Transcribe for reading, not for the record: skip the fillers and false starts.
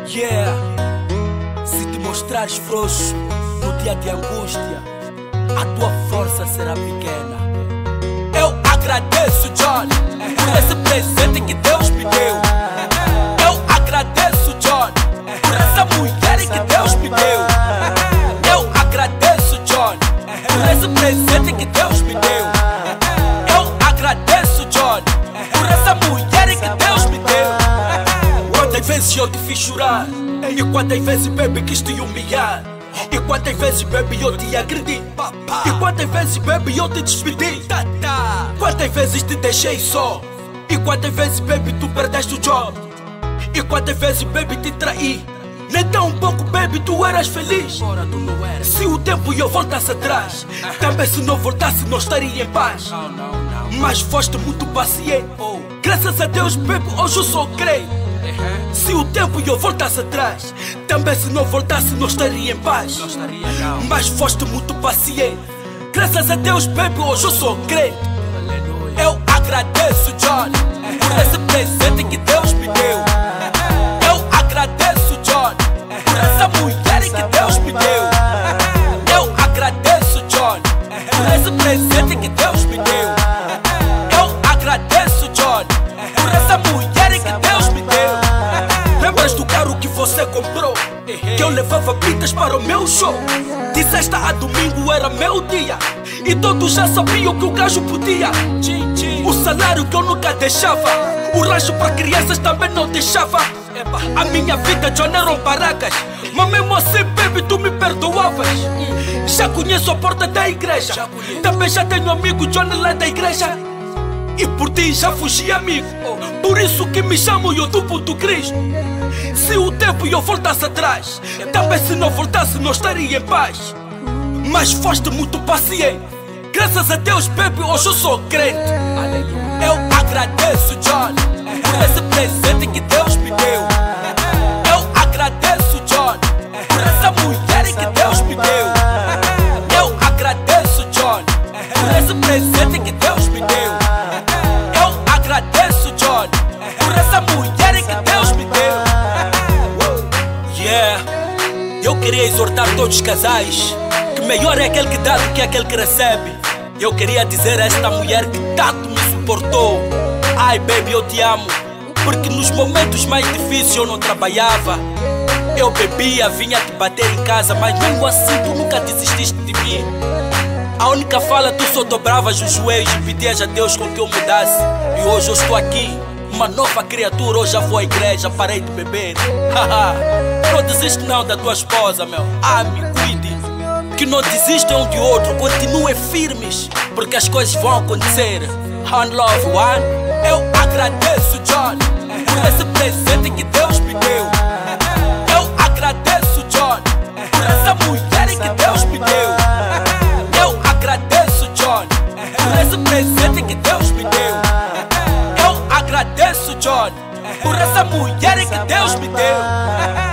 Yeah, se te mostrares frouxo no dia de angústia, a tua força será pequena. Eu agradeço, John, por esse presente que Deus me deu. Eu agradeço, John, por essa mulher que Deus me deu. Eu agradeço, John, por esse presente que Deus me deu. Eu agradeço, John, por essa mulher que Deus me deu. Quantas vezes eu te fiz chorar, e quantas vezes, baby, quis te humilhar. E quantas vezes, baby, eu te agredi. E quantas vezes, baby, eu te despedi. Quantas vezes te deixei só. E quantas vezes, baby, tu perdeste o job. E quantas vezes, baby, te traí. Nem tão pouco, baby, tu eras feliz. Se o tempo eu voltasse atrás, também se não voltasse não estaria em paz. Mas foste muito paciente. Graças a Deus, baby, hoje eu sou crente. Se o tempo eu voltasse atrás, também se não voltasse não estaria em paz. Mas foste muito paciente. Graças a Deus, baby, hoje eu sou crente. Eu agradeço, John, por esse presente que Deus me deu. Eu agradeço, John, por essa mulher que Deus me deu. Eu agradeço, John, por esse presente que Deus me deu. Eu agradeço, John, por essa mulher que Deus me deu. Lembras do carro que você comprou? Que eu levava pintas para o meu show. De sexta a domingo era meu dia, e todos já sabiam que o gajo podia. O salário que eu nunca deixava, o rancho para crianças também não deixava. A minha vida, John, eram barracas, mas mesmo assim, baby, tu me perdoavas. Já conheço a porta da igreja, também já tenho amigo, John, lá da igreja. E por ti já fugi amigo, por isso que me chamo eu duplo do Cristo. Se o tempo eu voltasse atrás, também se não voltasse não estaria em paz. Mas foste muito paciente. Graças a Deus, baby, hoje eu sou crente. Eu agradeço, John, por esse presente que Deus me deu. Eu agradeço, John, por essa mulher que Deus me deu. Eu agradeço, John, por esse presente que Deus me deu. Eu agradeço, John, por essa mulher que Deus me deu. Yeah, eu queria exortar todos os casais que melhor é aquele que dá do que aquele que recebe. Eu queria dizer a esta mulher que tanto me suportou: ai, baby, eu te amo. Porque nos momentos mais difíceis eu não trabalhava, eu bebia, vinha te bater em casa, mas mesmo assim tu nunca desististe de mim. A única fala, tu só dobravas os joelhos e pedias a Deus com que eu mudasse. E hoje eu estou aqui, uma nova criatura. Hoje já vou à igreja, parei de beber. Não desiste não da tua esposa, meu. Ame, cuide. Que não desistam um de outro, continuem firmes, porque as coisas vão acontecer. One love, one. Eu agradeço, John, por esse presente que Deus me deu. Eu agradeço, John, por essa mulher que Deus me deu. Eu agradeço, John, por esse presente que Deus me deu. Eu agradeço, John, por essa mulher que Deus me deu.